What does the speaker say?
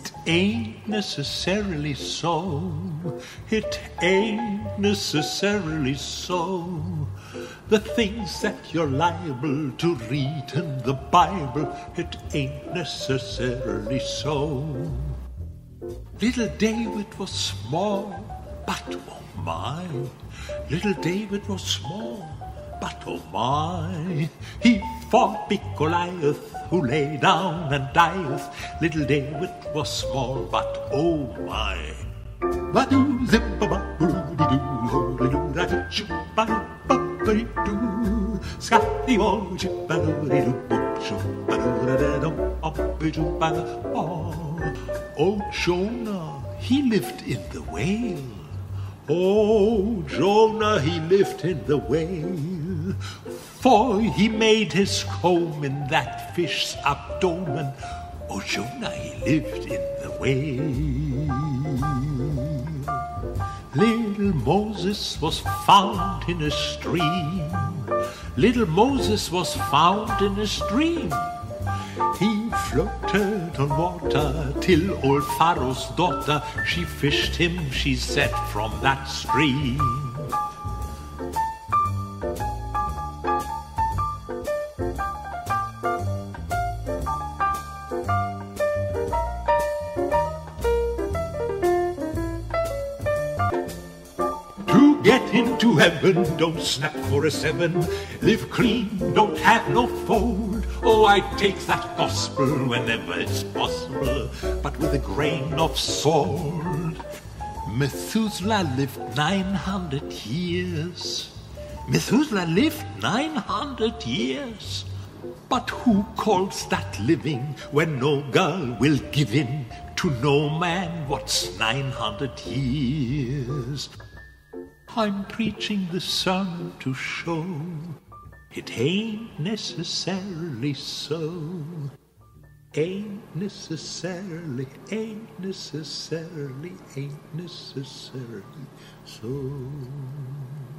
It ain't necessarily so. It ain't necessarily so. The things that you're liable to read in the Bible, it ain't necessarily so. Little David was small, but oh my. Little David was small, but oh my. He fought big Goliath, who lay down and dieth. Little David was small, but oh my. Oh, Jonah, he lived in the whale. Oh, Jonah, he lived in the whale, for he made his home in that fish's abdomen. Oh, Jonah, he lived in the whale. Little Moses was found in a stream. Little Moses was found in a stream. He floated on water till old Pharaoh's daughter, she fished him, she said, from that stream. To get into heaven, don't snap for a seven. Live clean, don't have no fold. Oh, I take that gospel whenever it's possible, but with a grain of salt. Methuselah lived 900 years. Methuselah lived 900 years. But who calls that living when no girl will give in to no man? What's 900 years? I'm preaching the sermon to show it ain't necessarily so. Ain't necessarily so.